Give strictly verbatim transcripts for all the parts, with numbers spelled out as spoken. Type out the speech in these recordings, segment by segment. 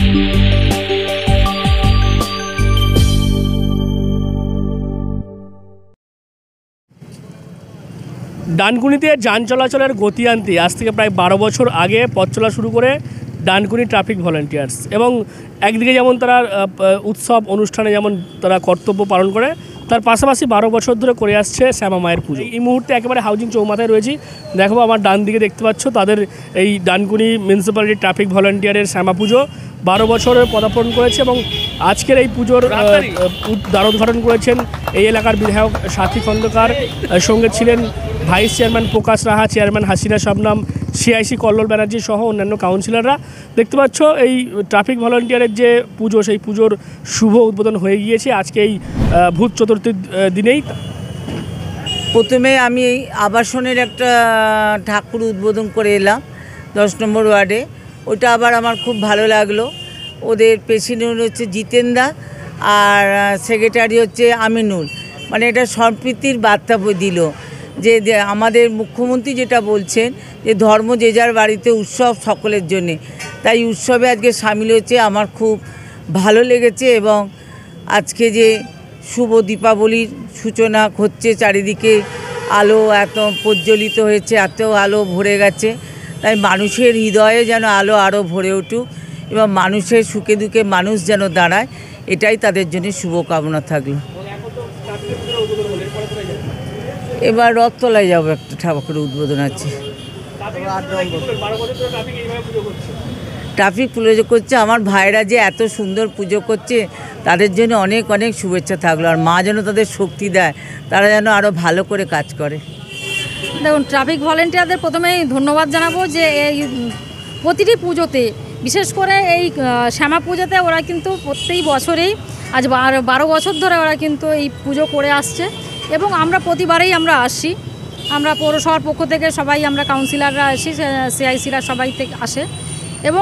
ডানকুনিতে যান চলাচলের গতি আনতে আজ থেকে প্রায় বারো বছর আগে পথ চলা শুরু করে ডানকুনি ট্রাফিক ভলান্টিয়ার্স, এবং একদিকে যেমন তারা উৎসব অনুষ্ঠানে যেমন তারা কর্তব্য পালন করে, তার পাশাপাশি বারো বছর ধরে করে আসছে শ্যামা মায়ের পুজো। এই মুহূর্তে একেবারে হাউজিং চৌমাথায় রয়েছি। দেখো আমার ডান দিকে দেখতে পাচ্ছ তাদের এই ডানকুনি মিউনিসিপ্যালিটি ট্রাফিক ভলান্টিয়ারের শ্যামা পুজো বারো বছরে পদার্পণ করেছে, এবং আজকের এই পুজোর দ্বারোদ্ঘাটন করেছেন এই এলাকার বিধায়ক সাথী খন্দকার, সঙ্গে ছিলেন vice chairman Prakash Raha, chairman Hasina Shabnam, CIC Kallol Banerjee সহ অন্যান্য কাউন্সিলররা। দেখতে পাচ্ছ এই ট্রাফিক ভলান্টিয়ারের যে পুজো, সেই পুজোর শুভ উদ্বোধন হয়ে গিয়েছে আজকে এই ভূত চতুর্থীর দিনেই। প্রথমে আমি এই আবাসনের একটা ঠাকুর উদ্বোধন করে এলাম দশ নম্বর ওয়ার্ডে। ওটা আবার আমার খুব ভালো লাগলো। ওদের প্রেসিডেন্ট হচ্ছে জিতেন্দা আর সেক্রেটারি হচ্ছে আমিনুল, মানে এটা সম্প্রীতির বার্তা দিল যে আমাদের মুখ্যমন্ত্রী যেটা বলছেন যে ধর্ম যে যার বাড়িতে উৎসব সকলের জন্যে, তাই উৎসবে আজকে সামিল হয়েছে, আমার খুব ভালো লেগেছে। এবং আজকে যে শুভ দীপাবলির সূচনা হচ্ছে, চারিদিকে আলো এত প্রজ্বলিত হয়েছে, এত আলো ভরে গেছে, তাই মানুষের হৃদয়ে যেন আলো আরও ভরে উঠুক এবং মানুষের সুখে দুঃখে মানুষ যেন দাঁড়ায়, এটাই তাদের জন্য শুভকামনা থাকলো। এবার রথতলায় যাবো, একটা ঠাকুরের উদ্বোধন আছে। ট্রাফিক পুজো করছে আমার ভাইরা, যে এত সুন্দর পুজো করছে, তাদের জন্য অনেক অনেক শুভেচ্ছা থাকলো। আর মা যেন তাদের শক্তি দেয়, তারা যেন আরও ভালো করে কাজ করে। দেখুন, ট্রাফিক ভলেন্টিয়ারদের প্রথমেই ধন্যবাদ জানাবো যে এই প্রতিটি পুজোতে, বিশেষ করে এই শ্যামা পুজোতে ওরা কিন্তু প্রত্যেক বছরেই, আজ বারো বছর ধরে ওরা কিন্তু এই পুজো করে আসছে, এবং আমরা প্রতিবারেই আমরা আসি। আমরা পৌরসভার পক্ষ থেকে সবাই, আমরা কাউন্সিলররা আসি, সিআইসিরা সবাই থেকে আসে। এবং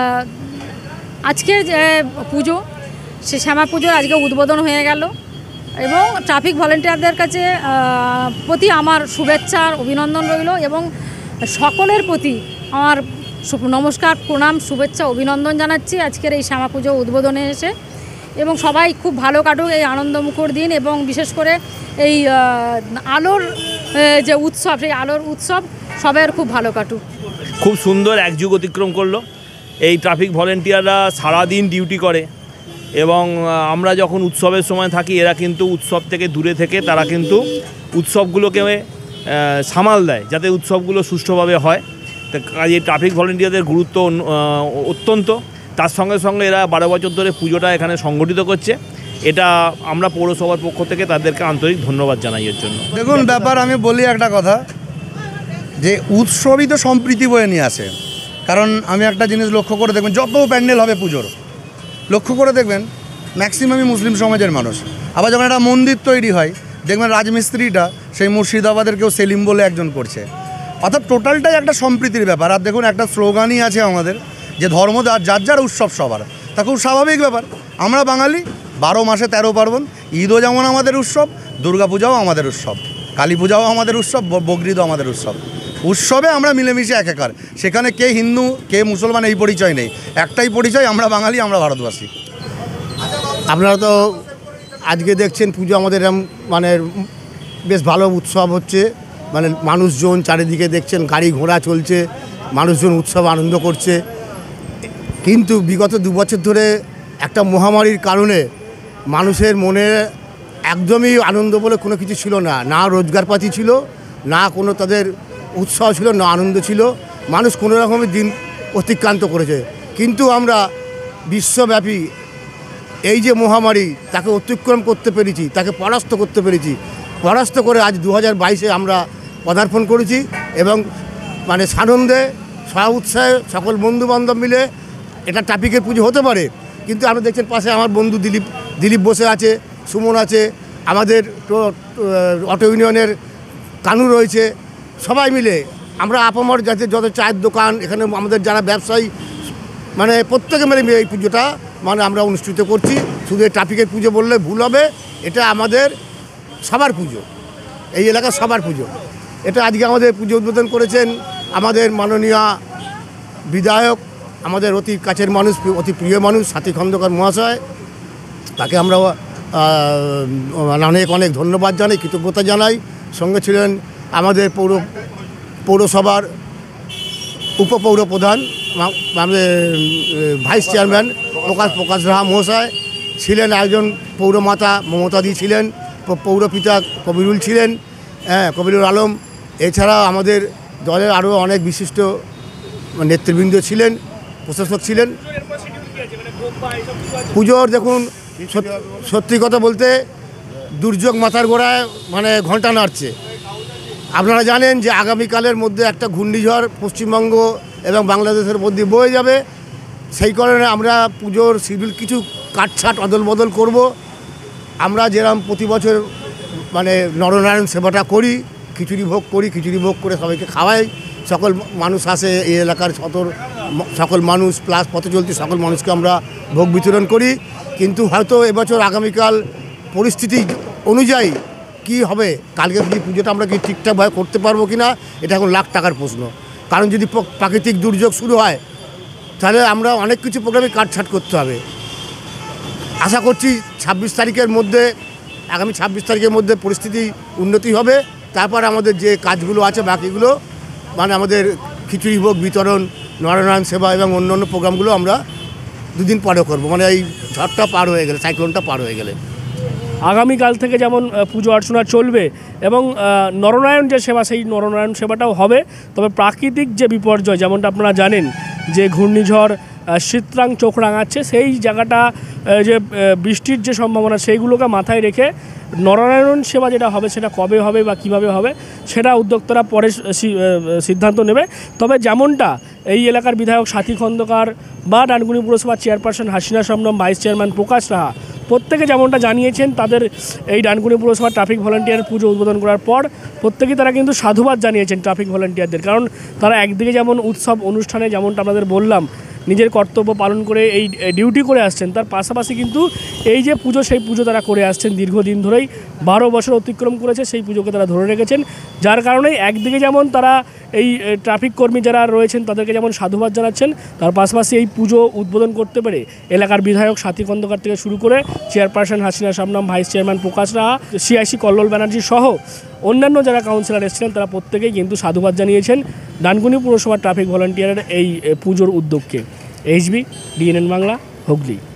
আজকের যে পুজো, সে শ্যামা পুজোর আজকে উদ্বোধন হয়ে গেল, এবং ট্রাফিক ভলেন্টিয়ারদের কাছে প্রতি আমার শুভেচ্ছা অভিনন্দন রইল, এবং সকলের প্রতি আমার নমস্কার, প্রণাম, শুভেচ্ছা, অভিনন্দন জানাচ্ছি আজকের এই শ্যামা পুজো উদ্বোধনে এসে। এবং সবাই খুব ভালো কাটুক এই আনন্দমুখর দিন, এবং বিশেষ করে এই আলোর যে উৎসব, সেই আলোর উৎসব সবার খুব ভালো কাটুক। খুব সুন্দর এক যুগ অতিক্রম করলো। এই ট্রাফিক ভলেন্টিয়াররা সারাদিন ডিউটি করে, এবং আমরা যখন উৎসবের সময় থাকি, এরা কিন্তু উৎসব থেকে দূরে থেকে তারা কিন্তু উৎসবগুলোকে সামাল দেয় যাতে উৎসবগুলো সুষ্ঠুভাবে হয়। কাজে ট্রাফিক ভলেন্টিয়ারদের গুরুত্ব অত্যন্ত। তার সঙ্গে সঙ্গে এরা বারো বছর ধরে পুজোটা এখানে সংগঠিত করছে, এটা আমরা পৌরসভার পক্ষ থেকে তাদেরকে আন্তরিক ধন্যবাদ জানাই এর জন্য। দেখুন, ব্যাপার আমি বলি একটা কথা, যে উৎসবই তো সম্প্রীতি বয়ে নিয়ে আসে। কারণ আমি একটা জিনিস লক্ষ্য করে দেখবেন, যত প্যান্ডেল হবে পুজোর, লক্ষ্য করে দেখবেন ম্যাক্সিমামই মুসলিম সমাজের মানুষ। আবার যখন একটা মন্দির তৈরি হয়, দেখবেন রাজমিস্ত্রিটা সেই মুর্শিদাবাদের কেউ সেলিম বলে একজন করছে। অর্থাৎ টোটালটাই একটা সম্প্রীতির ব্যাপার। আর দেখুন, একটা স্লোগানই আছে আমাদের, যে ধর্ম যার যার উৎসব সবার, তা খুব স্বাভাবিক ব্যাপার। আমরা বাঙালি, বারো মাসে তেরো পার্বণ, ঈদও যেমন আমাদের উৎসব, দুর্গাপূজাও আমাদের উৎসব, কালী পূজাও আমাদের উৎসব, বকরিদও আমাদের উৎসব। উৎসবে আমরা মিলেমিশে একাকার, সেখানে কে হিন্দু কে মুসলমান এই পরিচয় নেই, একটাই পরিচয়, আমরা বাঙালি, আমরা ভারতবাসী। আপনারা তো আজকে দেখছেন পুজো আমাদের মানে বেশ ভালো উৎসব হচ্ছে, মানে মানুষজন চারিদিকে দেখছেন, গাড়ি ঘোড়া চলছে, মানুষজন উৎসব আনন্দ করছে। কিন্তু বিগত দু বছর ধরে একটা মহামারীর কারণে মানুষের মনে একদমই আনন্দ বলে কোনো কিছু ছিল না, না রোজগারপাতি ছিল, না কোনো তাদের উৎসাহ ছিল, না আনন্দ ছিল। মানুষ কোনো রকমের দিন অতিক্রান্ত করেছে। কিন্তু আমরা বিশ্বব্যাপী এই যে মহামারী, তাকে অতিক্রম করতে পেরেছি, তাকে পরাস্ত করতে পেরেছি। পরাস্ত করে আজ দু হাজার বাইশে আমরা পদার্পণ করেছি, এবং মানে সানন্দে সা উৎসাহে সকল বন্ধুবান্ধব মিলে এটা ট্রাফিকের পুজো হতে পারে। কিন্তু আমরা দেখছেন পাশে আমার বন্ধু দিলীপ দিলীপ বসে আছে, সুমন আছে, আমাদের অটো ইউনিয়নের কানু রয়েছে, সবাই মিলে আমরা আপামর যাতে যত চায়ের দোকান, এখানে আমাদের যারা ব্যবসায়ী, মানে প্রত্যেকে মিলে এই পুজোটা মানে আমরা অনুষ্ঠিত করছি। শুধু এই ট্রাফিকের পুজো বললে ভুল হবে, এটা আমাদের সবার পুজো, এই এলাকার সবার পুজো। এটা আজকে আমাদের পুজো উদ্বোধন করেছেন আমাদের মাননীয় বিধায়ক আমাদের অতি কাছের মানুষ, অতি প্রিয় মানুষ সাথী খন্দকার মহাশয়, তাকে আমরা অনেক অনেক ধন্যবাদ জানাই, কৃতজ্ঞতা জানাই। সঙ্গে ছিলেন আমাদের পৌর পৌরসভার উপপৌর প্রধান, আমাদের ভাইস চেয়ারম্যান প্রকাশ প্রকাশ রাহা মহাশয় ছিলেন, একজন পৌরমাতা মমতাদি ছিলেন, পৌরপিতা কবিরুল ছিলেন, হ্যাঁ কবিরুল আলম। এছাড়া আমাদের দলের আরও অনেক বিশিষ্ট নেতৃবৃন্দ ছিলেন, প্রশাসক ছিলেন। পুজোর দেখুন সত্যি কথা বলতে দুর্যোগ মাথার গোড়ায় মানে ঘন্টা নাড়ছে। আপনারা জানেন যে আগামীকালের মধ্যে একটা ঘূর্ণিঝড় পশ্চিমবঙ্গ এবং বাংলাদেশের মধ্যে বয়ে যাবে। সেই কারণে আমরা পুজোর শিডিউল কিছু কাটছাট অদল বদল করব। আমরা যেরকম প্রতি বছর মানে নরনারায়ণ সেবাটা করি, খিচুড়ি ভোগ করি, খিচুড়ি ভোগ করে সবাইকে খাওয়াই, সকল মানুষ আসে এই এলাকার সকল সকল মানুষ প্লাস পথে চলতি সকল মানুষকে আমরা ভোগ বিতরণ করি। কিন্তু হয়তো এবছর আগামীকাল পরিস্থিতি অনুযায়ী কি হবে, কালকে যদি পুজোটা আমরা কি ঠিকঠাকভাবে করতে পারবো কি না, এটা এখন লাখ টাকার প্রশ্ন। কারণ যদি প্রাকৃতিক দুর্যোগ শুরু হয় তাহলে আমরা অনেক কিছু প্রোগ্রামে কাটছাট করতে হবে। আশা করছি ছাব্বিশ তারিখের মধ্যে আগামী ছাব্বিশ তারিখের মধ্যে পরিস্থিতি উন্নতি হবে। তারপর আমাদের যে কাজগুলো আছে বাকিগুলো মানে আমাদের খিচুড়ি ভোগ বিতরণ, নরনারায়ণ সেবা এবং অন্য অন্য প্রোগ্রামগুলো আমরা দুদিন পরে করবো, মানে এই ঝড়টা পার হয়ে গেলে, সাইক্লোনটা পার হয়ে গেলে। আগামীকাল থেকে যেমন পুজো অর্চনা চলবে এবং নরনারায়ণ যে সেবা সেই নরনারায়ণ সেবাটাও হবে। তবে প্রাকৃতিক যে বিপর্যয় যেমনটা আপনারা জানেন যে ঘূর্ণিঝড় শীতরাং চোখ রাঙাচ্ছে, সেই জায়গাটা যে বৃষ্টির যে সম্ভাবনা সেইগুলোকে মাথায় রেখে নরনারায়ণ সেবা যেটা হবে সেটা কবে হবে বা কিভাবে হবে সেটা উদ্যোক্তারা পরে সিদ্ধান্ত নেবে। তবে যেমনটা এই এলাকার বিধায়ক সাথী খন্দকার বা ডানকুনি পুরসভার chairperson Hasina Shabnam, vice chairman Prakash Raha প্রত্যেকে যেমনটা জানিয়েছেন, তাদের এই ডানকুনি পুরসভার ট্রাফিক ভলান্টিয়ার পুজো উদ্বোধন করার পর প্রত্যেকেই তারা কিন্তু সাধুবাদ জানিয়েছেন ট্রাফিক ভলান্টিয়ারদের। কারণ তারা একদিকে যেমন উৎসব অনুষ্ঠানে যেমনটা আপনাদের বললাম নিজের কর্তব্য পালন করে এই ডিউটি করে আসছেন, তার পাশাপাশি কিন্তু এই যে পুজো সেই পুজো তারা করে আসছেন দীর্ঘদিন ধরেই, বারো বছর অতিক্রম করেছে সেই পুজোকে তারা ধরে রেখেছেন। যার কারণে একদিকে যেমন তারা এই ট্রাফিক কর্মী যারা রয়েছেন তাদেরকে যেমন সাধুবাদ জানাচ্ছেন, তার পাশাপাশি এই পুজো উদ্বোধন করতে পেরে এলাকার বিধায়ক সাথী খন্দকার থেকে শুরু করে chairperson Hasina Shabnam, vice chairman Prakash Raha, CIC Kallol Banerjee সহ অন্যান্য যারা কাউন্সিলর এসেছিলেন তারা প্রত্যেকেই কিন্তু সাধুবাদ জানিয়েছেন ডানকুনি পুরসভার ট্রাফিক ভলান্টিয়ারের এই পুজোর উদ্যোগকে। HB DNN Bangla, Hooghly.